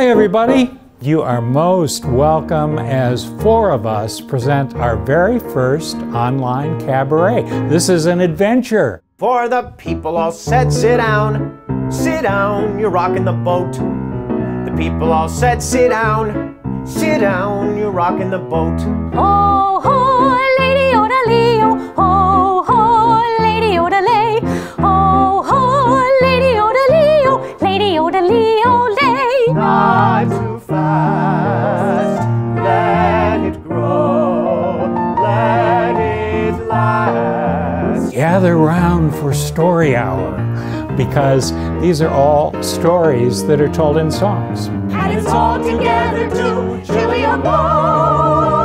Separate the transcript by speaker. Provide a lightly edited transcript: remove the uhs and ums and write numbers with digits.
Speaker 1: Hi everybody! You are most welcome as four of us present our very first online cabaret. This is an adventure.
Speaker 2: For the people all said, sit down, you're rocking the boat. The people all said, sit down, you're rocking the boat.
Speaker 3: Ho, ho, lady Odalio, ho, ho, lady Odalay, ho, ho, lady Odalio, lady Odalio, lay.
Speaker 2: Not too fast, let it grow, let it last.
Speaker 1: Gather round for Story Hour, because these are all stories that are told in songs.
Speaker 3: And it's all together to chili a boat.